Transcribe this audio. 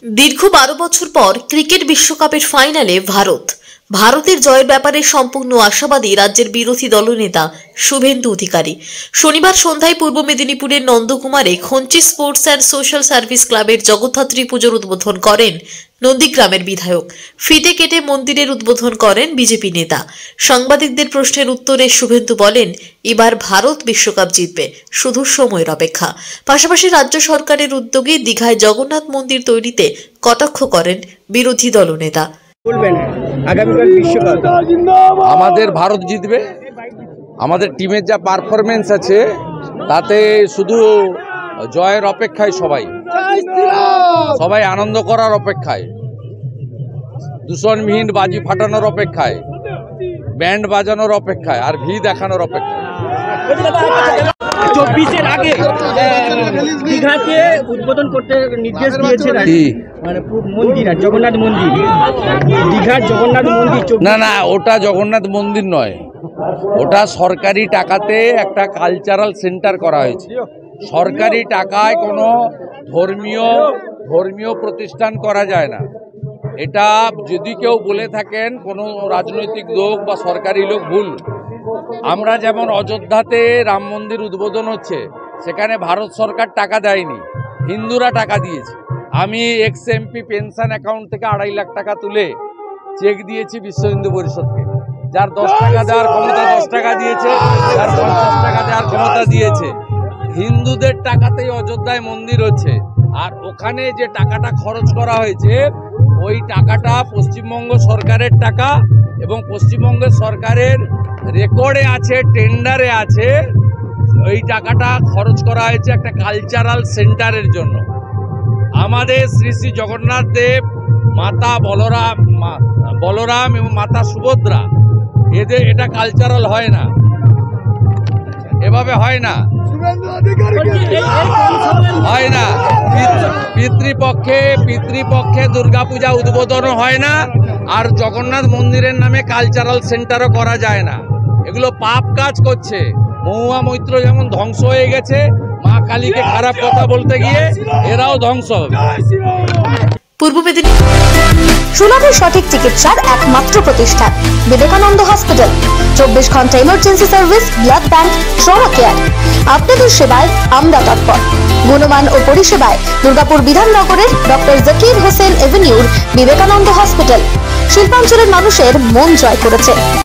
দীর্ঘ 12 বছর পর ক্রিকেট বিশ্বকাপের ফাইনালে ভারতের জয়ের ব্যাপারে সম্পূর্ণ আশাবাদী রাজ্যের বিরোধী দলনেতা শুভেন্দু অধিকারী। শনিবার সন্ধ্যায় পূর্ব মেদিনীপুরের নন্দকুমারে Khanchi sports and social service ক্লাবের জগদ্ধাত্রী পুজোর উদ্বোধন করেন নন্দীগ্রামের বিধায়ক। ফিতে কেটে মন্দিরের উদ্বোধন করেন বিজেপি নেতা। সাংবাদিকদের প্রশ্নের উত্তরে শুভেন্দু বলেন, এবার ভারত বিশ্বকাপ জিতবে, শুধু সময়ের অপেক্ষা। পাশাপাশি রাজ্য সরকারের উদ্যোগে দীঘায় জগন্নাথ মন্দির তৈরিতে কটাক্ষ করেন বিরোধী দলনেতা। বলবেন আগামীকাল বিশ্বকাপ আমাদের ভারত জিতবে। আমাদের টিমের যা পারফরমেন্স আছে তাতে শুধু জয়ের অপেক্ষায়, সবাই আনন্দ করার অপেক্ষায়, দূষণবিহীন বাজি ফাটানোর অপেক্ষায়, ব্যান্ড বাজানোর অপেক্ষায় আর ভি দেখানোর অপেক্ষায়। 24-এর আগে দীঘাকে উদ্বোধন করতে নির্দেশ দিয়েছেন মানে মন্দির, জগন্নাথ মন্দির, দীঘার জগন্নাথ মন্দির। না, ওটা জগন্নাথ মন্দির নয়, ওটা সরকারি টাকাতে একটা কালচারাল সেন্টার করা হয়েছে। সরকারি টাকায় কোনো ধর্মীয় প্রতিষ্ঠান করা যায় না। এটা যদি কেউ বলে থাকেন কোনো রাজনৈতিক লোক বা সরকারি লোক, ভুল। আমরা যেমন অযোধ্যাতে রাম মন্দির উদ্বোধন হচ্ছে, সেখানে ভারত সরকার টাকা দেয়নি, হিন্দুরা টাকা দিয়েছে। আমি এক্স এমপি পেনশন অ্যাকাউন্ট থেকে 2.5 লাখ টাকা তুলে চেক দিয়েছি বিশ্ব হিন্দু পরিষদকে। যার 10 টাকা দেওয়ার ক্ষমতা 10 টাকা দিয়েছে, যার 50 টাকা দেওয়ার ক্ষমতা দিয়েছে। হিন্দুদের টাকাতেই অযোধ্যায় মন্দির হচ্ছে। আর ওখানে যে টাকাটা খরচ করা হয়েছে, ওই টাকাটা পশ্চিমবঙ্গ সরকারের টাকা এবং পশ্চিমবঙ্গের সরকারের রেকর্ডে আছে, টেন্ডারে আছে। ওই টাকাটা খরচ করা হয়েছে একটা কালচারাল সেন্টারের জন্য। আমাদের শ্রী শ্রী জগন্নাথ দেব, মাতা বলরাম এবং মাতা সুভদ্রা, এটা কালচারাল হয় না, এভাবে হয় না। পিতৃপক্ষে দুর্গাপূজা উদ্বোধনও হয় না, আর জগন্নাথ মন্দিরের নামে কালচারাল সেন্টারও করা যায় না। এগুলো পাপ কাজ করছে। মহুয়া মৈত্র যেমন ধ্বংস হয়ে গেছে, মা কালীকে খারাপ কথা বলতে গিয়ে এরাও ধ্বংস হবে। পূর্ব মেদিনীপুর সুলভ সঠিক চিকিৎসার একমাত্র প্রতিষ্ঠান বিবেকানন্দ হসপিটাল। 24 ঘন্টা emergency service, blood bank, trauma care. আপনাদের সেবায় আমরা তৎপর। গুণমান ও পরিষেবায় দুর্গাপুর বিধাননগরের ডক্টর জাকির হোসেন এভিনিউর বিবেকানন্দ হসপিটাল শিল্পাঞ্চলের মানুষের মন জয় করেছে।